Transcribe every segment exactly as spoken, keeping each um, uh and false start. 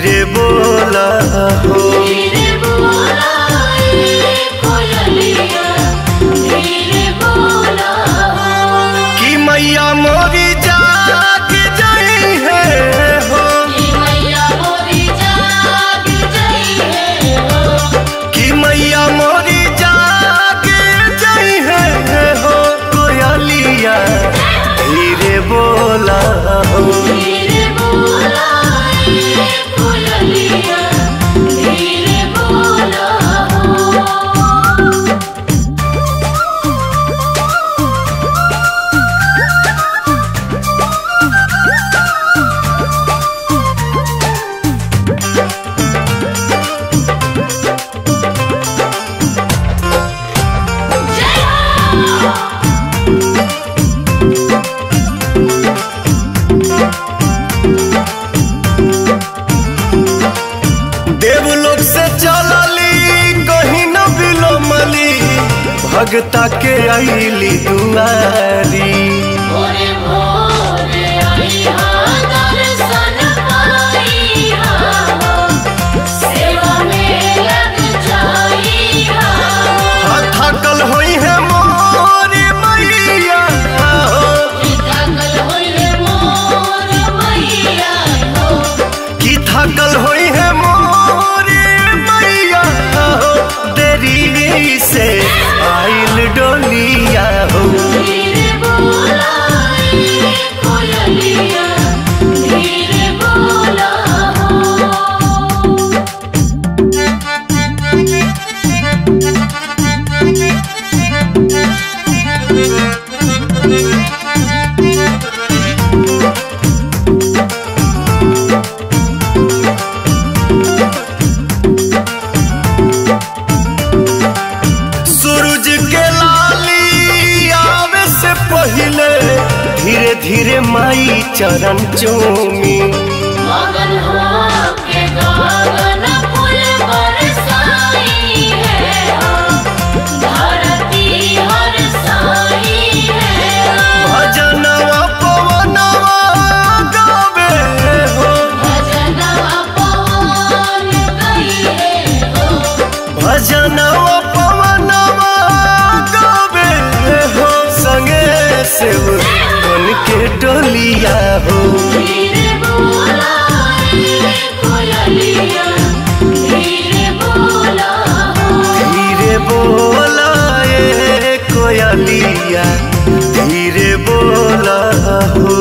धीरे बोला हो। धीरे बोला ए कोयलिया, धीरे बोला हो। कि मैया मोरी जाग जाई है हो, कि मैया मोरी जाग जाई है हो, कि मैया मोरी जाग जाई है हो। कोयलिया धीरे बोला हो। धीरे बोला ए कोयलिया, धीरे बोला हो। देवलोक से चलली कहीं न बिलोमली, भगता के आईली दुआरी। भोरे भोरे आईहा दर्शन पाईहा, सेवा में लग जाईहा। थकल होई है मोरी मैया हो, कि थकल होइले मोर मैया हो, कि थकल होई है मोरी मैया हो। देरी से आइल डोलिया हो। धीरे बोला ए कोयलिया, धीरे बोला हो। सूरज के लाली आवे से पहले धीरे धीरे माई चरण चूमी। मगन होके गगन फूल बरसाई है हो, धरती हरसाई है हो। भजनवा पवनवा गावे हो, भजनवा पवन गइले हो, भजनवा पवनवा गावे हो। संगे से बन के डोलिया हो। धीरे बोला ए कोयलिया, धीरे बोला हो। धीरे बोला ए कोयलिया, धीरे बोला हो।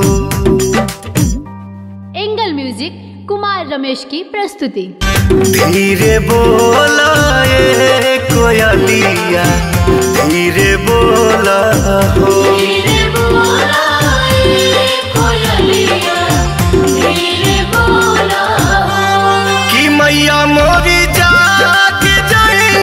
एंगल म्यूजिक कुमार रमेश की प्रस्तुति। धीरे बोला ए कोयलिया, धीरे बोला हो। धीरे बोला ए कोयलिया, धीरे बोला हो। कि मैया मोरी